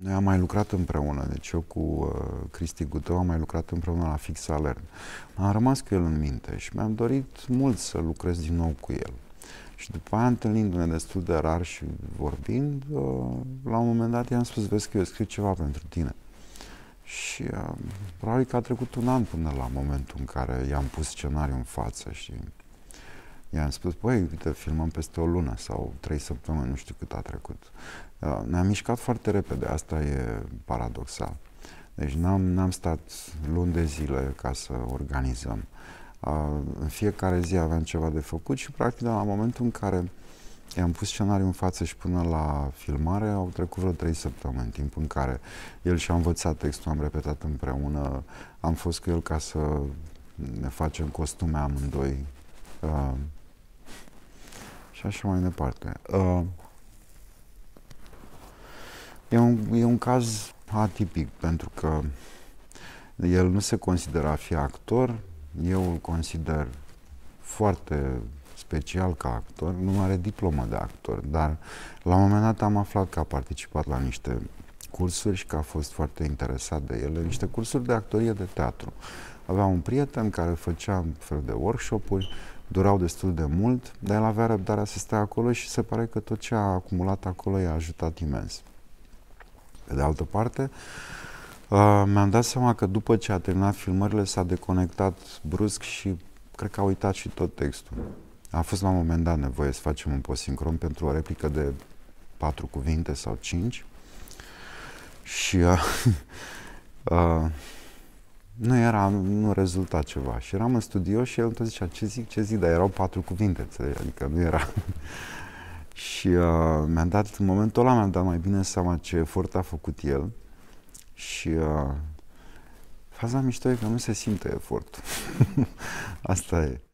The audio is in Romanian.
Noi am mai lucrat împreună, deci eu cu Cristi Gutău am mai lucrat împreună la Fix Alert. Am rămas cu el în minte și mi-am dorit mult să lucrez din nou cu el. Și după aia, întâlnindu-ne destul de rar și vorbind, la un moment dat i-am spus, vezi că eu scriu ceva pentru tine. Și probabil că a trecut un an până la momentul în care i-am pus scenariul în față și i-am spus, băi, uite, filmăm peste o lună sau 3 săptămâni, nu știu cât a trecut. Ne-am mișcat foarte repede, asta e paradoxal. Deci n-am stat luni de zile ca să organizăm. În fiecare zi aveam ceva de făcut și, practic, la momentul în care i-am pus scenariul în față și până la filmare, au trecut vreo 3 săptămâni, timp în care el și-a învățat textul, am repetat împreună, am fost cu el ca să ne facem costume amândoi și așa mai departe. E un caz atipic, pentru că el nu se considera a fi actor, eu îl consider foarte special ca actor, nu are diplomă de actor, dar la un moment dat am aflat că a participat la niște cursuri și că a fost foarte interesat de ele, niște cursuri de actorie de teatru. Avea un prieten care făcea un fel de workshop-uri, durau destul de mult, dar el avea răbdarea să stea acolo și se pare că tot ce a acumulat acolo i-a ajutat imens. Pe de altă parte, mi-am dat seama că după ce a terminat filmările s-a deconectat brusc și cred că a uitat și tot textul. A fost la un moment dat nevoie să facem un post-sincron pentru o replică de 4 cuvinte sau 5 și nu rezulta ceva. Și eram în studio și el tot zicea, ce zic, dar erau 4 cuvinte, adică nu era... Și mi-am dat, în momentul ăla mi-am dat mai bine seama ce efort a făcut el și faza mișto e că nu se simte efort. Asta e.